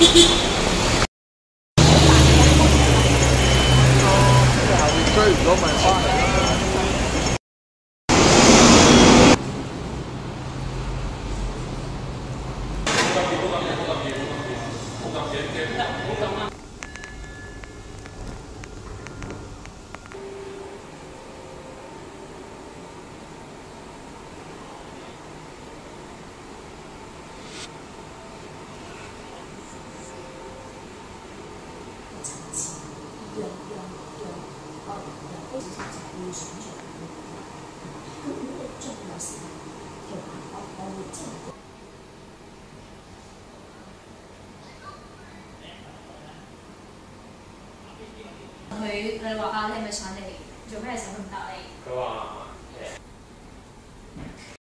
追唔到咪翻嚟咯。 佢你話啊，你係咪上嚟做咩時候佢唔答你？ 佢話